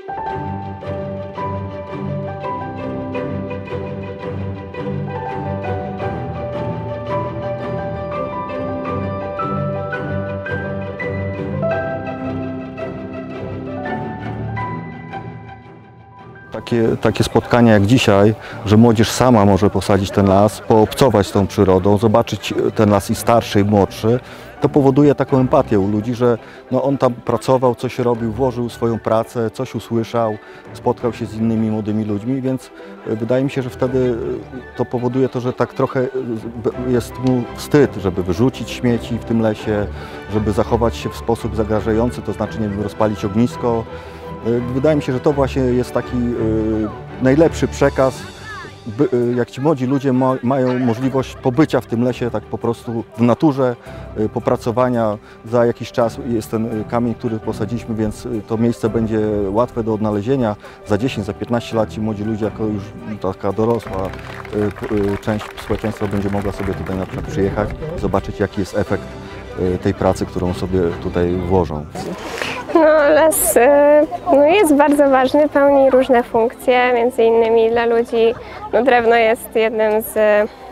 Takie spotkania jak dzisiaj, że młodzież sama może posadzić ten las, poobcować z tą przyrodą, zobaczyć ten las i starszy, i młodszy, to powoduje taką empatię u ludzi, że no on tam pracował, coś robił, włożył swoją pracę, coś usłyszał, spotkał się z innymi młodymi ludźmi, więc wydaje mi się, że wtedy to powoduje to, że tak trochę jest mu wstyd, żeby wyrzucić śmieci w tym lesie, żeby zachować się w sposób zagrażający, to znaczy, nie wiem, rozpalić ognisko. Wydaje mi się, że to właśnie jest taki najlepszy przekaz, jak ci młodzi ludzie mają możliwość pobycia w tym lesie, tak po prostu w naturze, popracowania. Za jakiś czas jest ten kamień, który posadziliśmy, więc to miejsce będzie łatwe do odnalezienia. Za 10, za 15 lat ci młodzi ludzie, jako już taka dorosła część społeczeństwa, będzie mogła sobie tutaj na przykład przyjechać, zobaczyć, jaki jest efekt tej pracy, którą sobie tutaj włożą. No, las jest bardzo ważny, pełni różne funkcje, między innymi dla ludzi drewno jest jednym z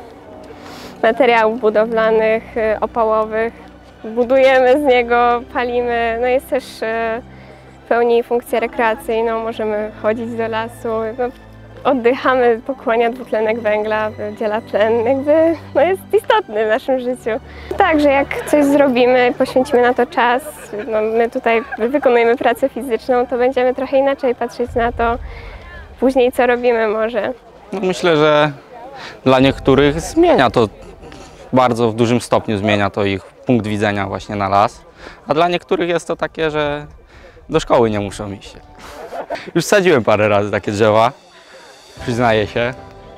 materiałów budowlanych, opałowych. Budujemy z niego, palimy, jest też pełni funkcję rekreacyjną, możemy chodzić do lasu, oddychamy, pochłania dwutlenek węgla, wydziela tlen, jest istotny w naszym życiu. Także jak coś zrobimy, poświęcimy na to czas, my tutaj wykonujemy pracę fizyczną, to będziemy trochę inaczej patrzeć na to później, co robimy może. Myślę, że dla niektórych zmienia to, bardzo w dużym stopniu zmienia to ich punkt widzenia właśnie na las, a dla niektórych jest to takie, że do szkoły nie muszą iść. Już sadziłem parę razy takie drzewa. Przyznaję się.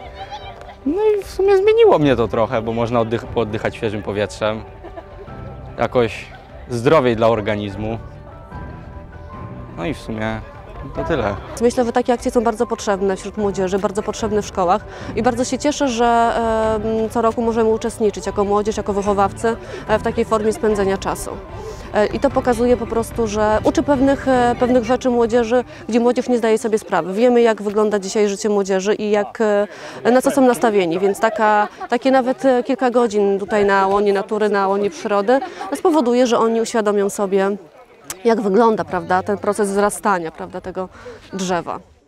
No i w sumie zmieniło mnie to trochę, bo można pooddychać świeżym powietrzem. Jakoś zdrowiej dla organizmu. No i w sumie to tyle. Myślę, że takie akcje są bardzo potrzebne wśród młodzieży, bardzo potrzebne w szkołach i bardzo się cieszę, że co roku możemy uczestniczyć jako młodzież, jako wychowawcy w takiej formie spędzenia czasu. I to pokazuje po prostu, że uczy pewnych rzeczy młodzieży, gdzie młodzież nie zdaje sobie sprawy. Wiemy, jak wygląda dzisiaj życie młodzieży i na co są nastawieni, więc takie nawet kilka godzin tutaj na łonie natury, na łonie przyrody spowoduje, że oni uświadomią sobie, jak wygląda, prawda, ten proces wzrastania, prawda, tego drzewa.